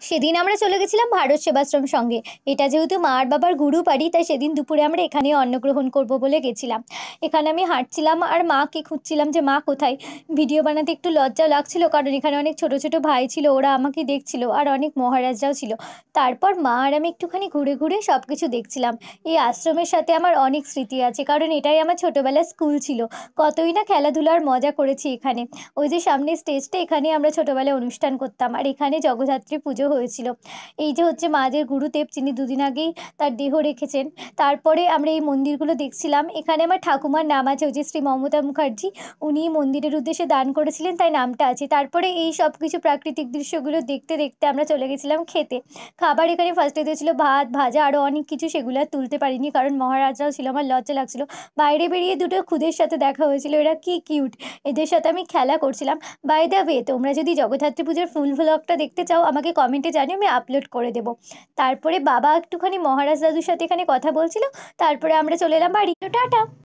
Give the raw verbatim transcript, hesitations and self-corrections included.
সেদিন আমরা চলে গেছিলাম ভারত সেবাশ্রম সঙ্গে। এটা যেহেতু মা আর বাবার গুরু বাড়ি, তাই সেদিন দুপুরে আমরা এখানে অন্নগ্রহণ করব বলে গেছিলাম। এখানে আমি হাঁটছিলাম আর মাকে খুঁজছিলাম যে মা কোথায়। ভিডিও বানাতে একটু লজ্জা লাগছিল, কারণ এখানে অনেক ছোট ছোট ভাই ছিল, ওরা আমাকে দেখছিল, আর অনেক মহারাজরাও ছিল। তারপর মা আর আমি একটুখানি ঘুরে ঘুরে সব কিছু দেখছিলাম। এই আশ্রমের সাথে আমার অনেক স্মৃতি আছে, কারণ এটাই আমার ছোটবেলার স্কুল ছিল। কতই না খেলাধুলার মজা করেছি এখানে। ওই যে সামনে স্টেজটা, এখানে আমরা ছোটবেলায় অনুষ্ঠান করতাম, আর এখানে জগদ্ধাত্রী পুজো হয়েছিল। এই যে হচ্ছে মাদের গুরুদেব, যিনি দুদিন আগেই তার দেহ রেখেছেন। তারপরে আমরা এই মন্দিরগুলো দেখছিলাম। এখানে আমার ঠাকুমার নাম আছে, ওই যে শ্রী মমতা মুখার্জি, উনি মন্দিরের উদ্দেশ্যে দান করেছিলেন, তাই নামটা আছে। তারপরে এই সব কিছু প্রাকৃতিক দৃশ্যগুলো দেখতে দেখতে আমরা চলে গেছিলাম খেতে। খাবার এখানে ফার্স্টে দিয়েছিল ভাত, ভাজা, আরও অনেক কিছু, সেগুলো আর তুলতে পারিনি কারণ মহারাজরাও ছিল, আমার লজ্জা লাগছিল। বাইরে বেরিয়ে দুটো খুদের সাথে দেখা হয়েছিল, এরা কি কিউট, এদের সাথে আমি খেলা করছিলাম। বাই দ্য ওয়ে, তোমরা যদি জগদ্ধাত্রী পুজোর ফুল ভ্লগটা দেখতে চাও আমাকে কমেন্টে জানিও, আমি আপলোড করে দেবো। তারপরে বাবা একটুখানি মহারাজ দাদুর সাথে এখানে কথা বলছিল। তারপরে আমরা চলে এলাম বাড়ি। তো টাটা।